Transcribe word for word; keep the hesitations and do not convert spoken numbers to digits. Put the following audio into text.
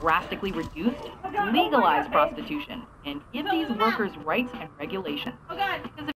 drastically reduce, legalize prostitution, and give these workers rights and regulations. Because